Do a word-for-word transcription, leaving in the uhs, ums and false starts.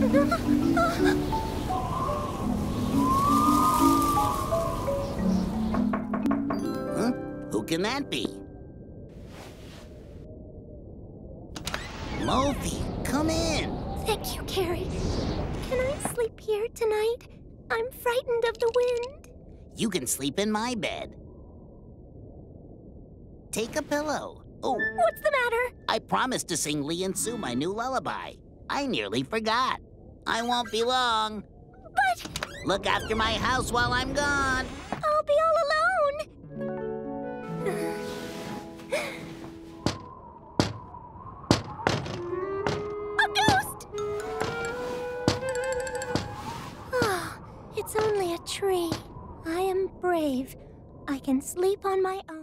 Huh? Who can that be? Mofy, come in. Thank you, Carrie. Can I sleep here tonight? I'm frightened of the wind. You can sleep in my bed. Take a pillow. Oh, What's the matter? I promised to sing Lee and Sue my new lullaby. I nearly forgot. I won't be long. But Look after my house while I'm gone. I'll be all alone. A ghost! Oh, it's only a tree. I am brave. I can sleep on my own.